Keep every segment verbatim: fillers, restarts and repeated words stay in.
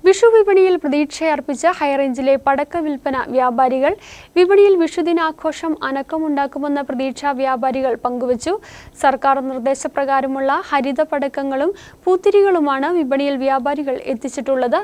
വിഷു വിപണിയിൽ പ്രതീക്ഷയർപ്പിച്ച ഹൈറേഞ്ചിലെ പടക്ക വിൽപ്പന വ്യാപാരികൾ വിപണിയിൽ വിഷുദിനാഘോഷം അനക്കമുണ്ടാക്കുമെന്ന പ്രതീക്ഷ വ്യാപാരികൾ പങ്കുവച്ചു. സർക്കാർ നിർദ്ദേശപ്രകാരമുള്ള ഹരിത പടക്കങ്ങളും പൂത്തിരികളുമാണ് വിപണിയിൽ വ്യാപാരികൾ എത്തിച്ചിട്ടുള്ളത്.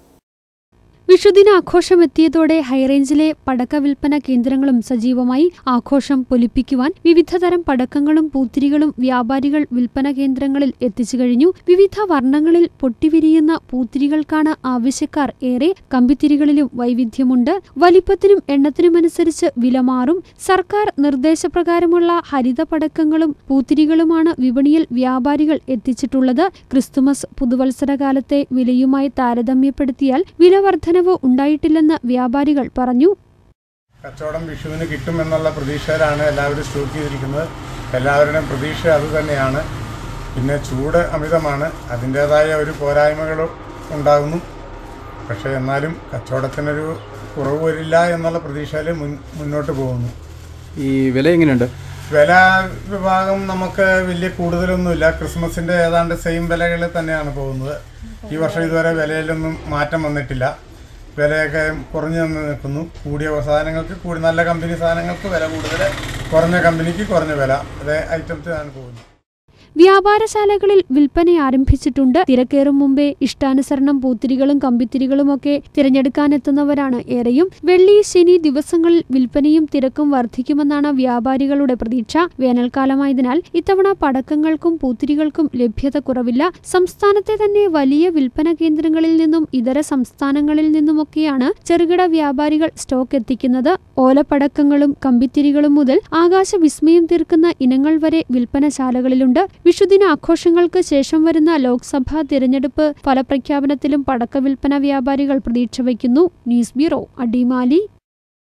വിഷുദിനാഘോഷം എത്തിയതോടെ ഹൈറേഞ്ചിലെ പടക്ക വിൽപ്പന കേന്ദ്രങ്ങളും സജീവമായി. ആഘോഷം പൊലിപ്പിക്കുവാൻ വിവിധതരം പടക്കങ്ങളും പൂത്തിരികളും വ്യാപാരികൾ വിൽപ്പന കേന്ദ്രങ്ങളിൽ എത്തിച്ചു കഴിഞ്ഞു. വിവിധ വർണ്ണങ്ങളിൽ പൊട്ടിവിരിയുന്ന പൂത്തിരികൾക്കാണ് ആവശ്യക്കാർ ഏറെ. കമ്പിത്തിരികളിലും വൈവിധ്യമുണ്ട്. വലിപ്പത്തിനും എണ്ണത്തിനുമനുസരിച്ച് വില മാറും. സർക്കാർ നിർദ്ദേശപ്രകാരമുള്ള ഹരിത പടക്കങ്ങളും പൂത്തിരികളുമാണ് വിപണിയിൽ വ്യാപാരികൾ എത്തിച്ചിട്ടുള്ളത്. ക്രിസ്തുമസ് പുതുവത്സരകാലത്തെ വിലയുമായി താരതമ്യപ്പെടുത്തിയാൽ വിലവർധന ഉണ്ടായിട്ടില്ലെന്ന് വ്യാപാരികൾ പറഞ്ഞു. കച്ചവടം വിഷുവിന് കിട്ടുമെന്നുള്ള പ്രതീക്ഷയിലാണ് എല്ലാവരും സ്റ്റോക്ക് ചെയ്തിരിക്കുന്നത്. എല്ലാവരുടെയും പ്രതീക്ഷ അതുതന്നെയാണ്. പിന്നെ ചൂട് അമിതമാണ്, അതിൻ്റേതായ ഒരു പോരായ്മകൾ ഉണ്ടാകുന്നു. പക്ഷേ എന്നാലും കച്ചവടത്തിനൊരു കുറവ് വരില്ല എന്നുള്ള പ്രതീക്ഷയിൽ മുൻ മുന്നോട്ട് പോകുന്നു. ഈ വില എങ്ങനെയുണ്ട്? വില വിഭാഗം നമുക്ക് വലിയ കൂടുതലൊന്നുമില്ല. ക്രിസ്മസിൻ്റെ ഏതാണ്ട് സെയിം വിലകളിൽ തന്നെയാണ് പോകുന്നത്. ഈ വർഷം ഇതുവരെ വിലയിലൊന്നും മാറ്റം വന്നിട്ടില്ല. വിലയൊക്കെ കുറഞ്ഞു നിന്ന് നിൽക്കുന്നു. കൂടിയ സാധനങ്ങൾക്ക് കൂടി, നല്ല കമ്പനി സാധനങ്ങൾക്ക് വില കൂടുതൽ, കുറഞ്ഞ കമ്പനിക്ക് കുറഞ്ഞ വില, അതേ ഐറ്റംസിനാണ് പോകുന്നത്. വ്യാപാരശാലകളിൽ വിൽപ്പന ആരംഭിച്ചിട്ടുണ്ട്. തിരക്കേറും മുമ്പേ ഇഷ്ടാനുസരണം പൂത്തിരികളും കമ്പിത്തിരികളുമൊക്കെ തിരഞ്ഞെടുക്കാനെത്തുന്നവരാണ് ഏറെയും. വെള്ളി ശനി ദിവസങ്ങളിൽ വിൽപ്പനയും തിരക്കും വർദ്ധിക്കുമെന്നാണ് വ്യാപാരികളുടെ പ്രതീക്ഷ. വേനൽക്കാലമായതിനാൽ ഇത്തവണ പടക്കങ്ങൾക്കും പൂത്തിരികൾക്കും ലഭ്യത കുറവില്ല. സംസ്ഥാനത്തെ തന്നെ വലിയ വിൽപ്പന കേന്ദ്രങ്ങളിൽ നിന്നും ഇതര സംസ്ഥാനങ്ങളിൽ നിന്നുമൊക്കെയാണ് ചെറുകിട വ്യാപാരികൾ സ്റ്റോക്ക് എത്തിക്കുന്നത്. ഓലപ്പടക്കങ്ങളും കമ്പിത്തിരികളും മുതൽ ആകാശ വിസ്മയം തീർക്കുന്ന ഇനങ്ങൾ വരെ വിൽപ്പനശാലകളിലുണ്ട്. വിഷുദിനാഘോഷങ്ങൾക്ക് ശേഷം വരുന്ന ലോക്സഭാ തിരഞ്ഞെടുപ്പ് ഫലപ്രഖ്യാപനത്തിലും പടക്ക വിൽപ്പന വ്യാപാരികൾ പ്രതീക്ഷ വയ്ക്കുന്നു. News bureau, Adimali.